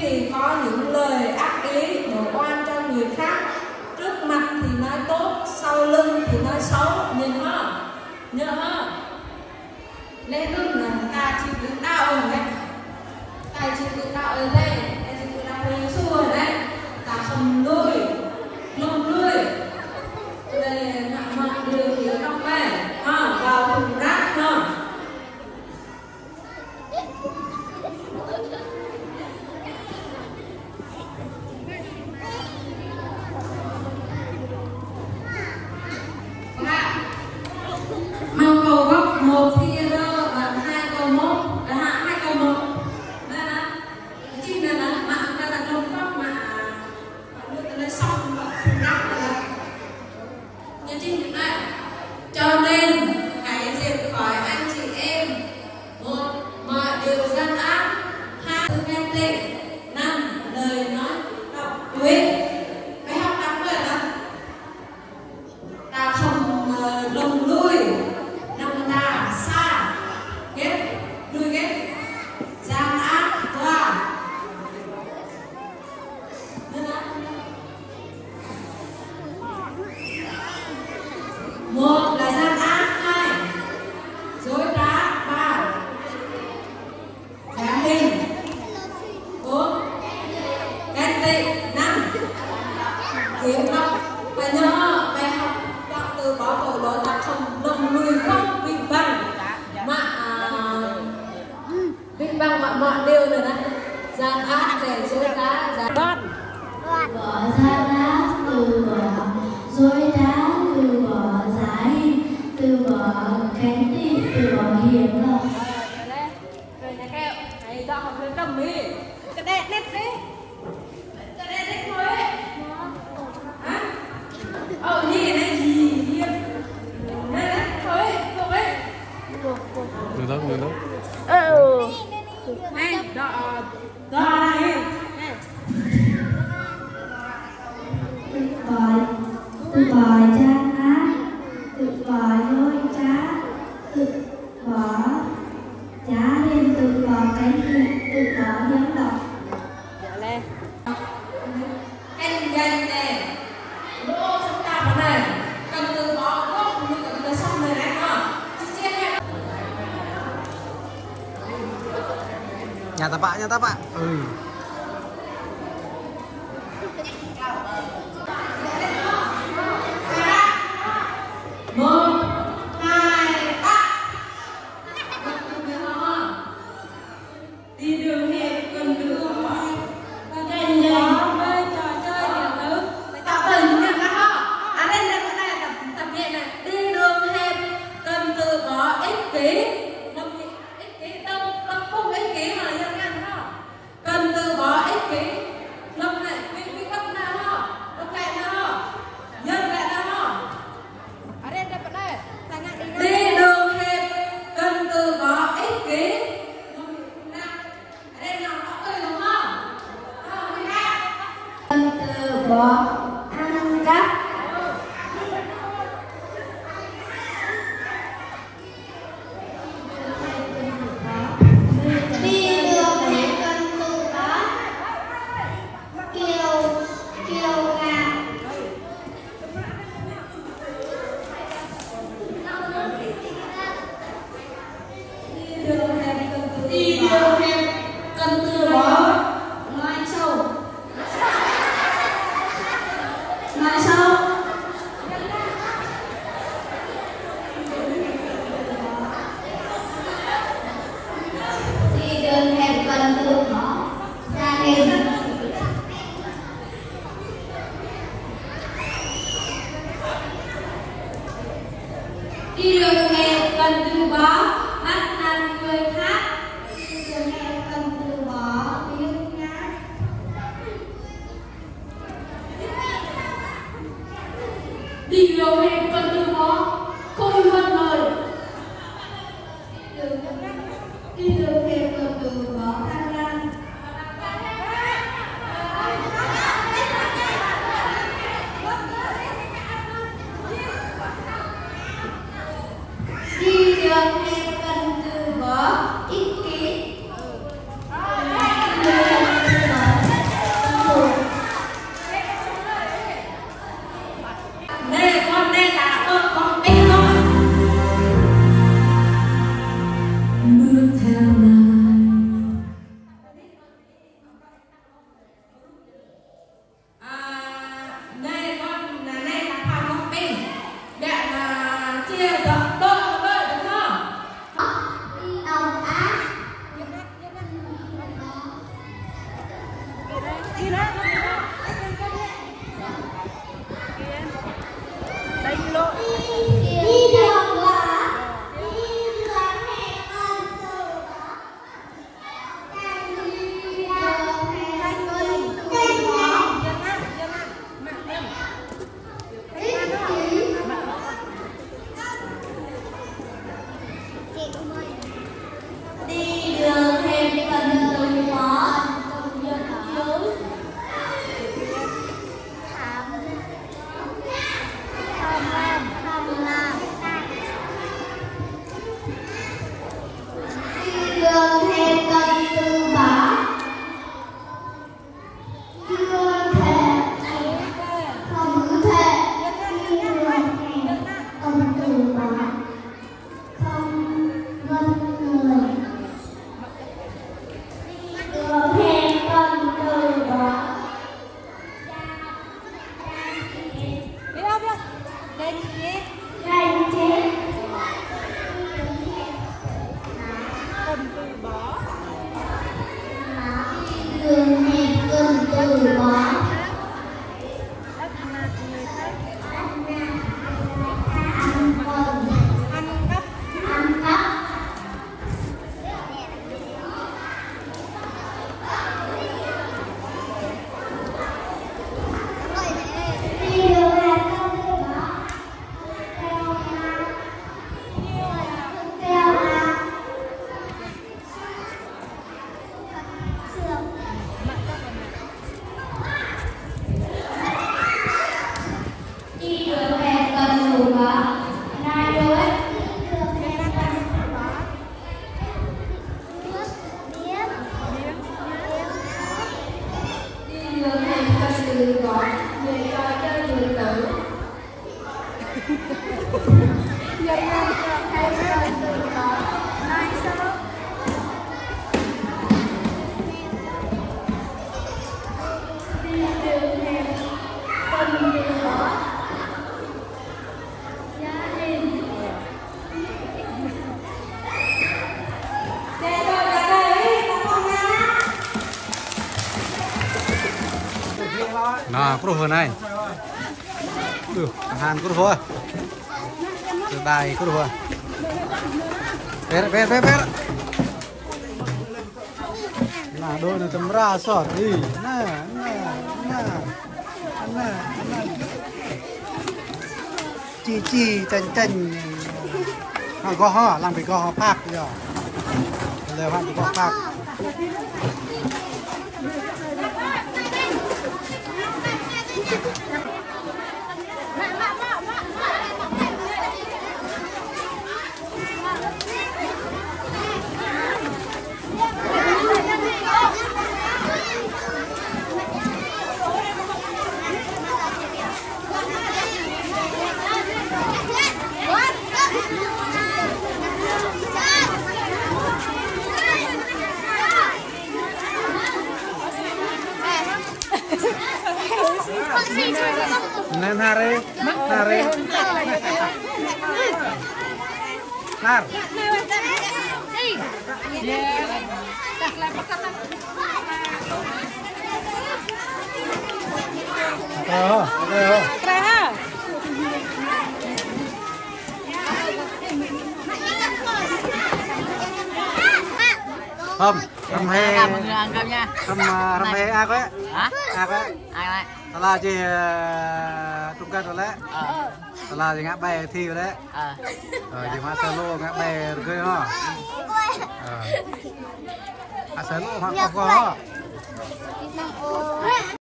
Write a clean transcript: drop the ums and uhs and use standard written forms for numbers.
thì có những lời ác ý đổ oan cho người khác, trước mặt thì nói tốt, sau lưng thì nói xấu, nhìn ha, nhớ ha. Lê Hưng là ta chỉ tự đạo ở đây, ta chỉ tự đạo ở đây, ta chỉ tự đạo ở Giêsu ở đây, ta không nuôi, không nuôi. Đây là mọi điều thì trong đây, ha, vào thùng rác ha. Mau cầu góc 1 thì và 2 cầu 1 và 2 cầu 1. Đây là chi này là mạng ta là trong góc mà đưa tới đây xong và rác là nhân chi như này. Cho nên hãy diệt khỏi anh chị em 1. Mọi điều gian ác, 2. Sự ghen tị, 5. Lời nói độc tuyệt. Cái học đặc biệt là ta không lồng lui, năm ta xa ghét, nuôi ghét, gian ác và một là gian ác, 2 dối trá, 3 trá hình, 4 ghen tị, 5 kiếm học. Và nhớ bài học chọn từ có tội lỗi, ta không lầm lùi, không bị bằng mà bị bằng mọi điều rồi đấy. Gian ác để dối trá, gian ác bỏ gian ác, từ bỏ dối trá, từ bỏ giải, từ bỏ kén tị, từ bỏ hiểm lộc. rồi này kẹo này cho học lên cầm đi cái đẹp nét đấy, cái đẹp nét thôi ấy. Hả? Nhìn này gì hiểm đây đấy thôi thuộc ấy Được đâu này đỏ này từ bỏ gian ác, từ bỏ dối trá, từ bỏ trá hình, từ bỏ kén tị, từ bỏ hiểm lộc. anh dành này đô chúng ta vào này cần từ bỏ gốc như cả cái xong này này hả chia hai nhà ta bạn một hai ba đi đường hẹp cần từ bỏ cái gì đây trò chơi điện tử tập hình nha các bạn. Đây là tập nhẹ này, đi đường hẹp cần từ bỏ ích kỷ, tâm không ích kỷ mà dân ăn ha, cần từ bỏ ích kỷ, lâm này bị bắt nào ha, bắt lại nào dân lại nào ha. Ở đây đi đường hẹp cần từ bỏ ích kỷ, ở đây nào có cười đúng không? Cần từ bỏ ăn cắp, đi đường hẹp cần từ bỏ kiêu ngạo, đi đường hẹp cần từ bỏ nói sâu, nói sâu đi đường hẹp cần từ bỏ gia đình, đi đường hẹp cần từ bỏ bắt nạt người khác, đi đường hẹp cần từ bỏ biếng nhác, đi đường hẹp cần từ bỏ khôi vân lời, đi đường hẹp cần từ bỏ tham lam, đi đường hẹp cần từ bỏ ích kỷ, đi đường hẹp cần từ bỏ Nah, kru vừa này. Hàn kru vừa. Từ đài kru vừa. Ver. Nah, đôi này tầm ra sọt đi. Nah. Chi chanh. Go ho, làm cái go ho park rồi. Leo hẳn cái go park. Nên Hari. Nar. Không, Ram he a có. Hả? A có. Ai lại? Là chị trung cân rồi đấy. Là gì ngã bè thi rồi đấy. Rồi chị mà sơ lô ngã bè cười ho. Sơ lô hoặc có.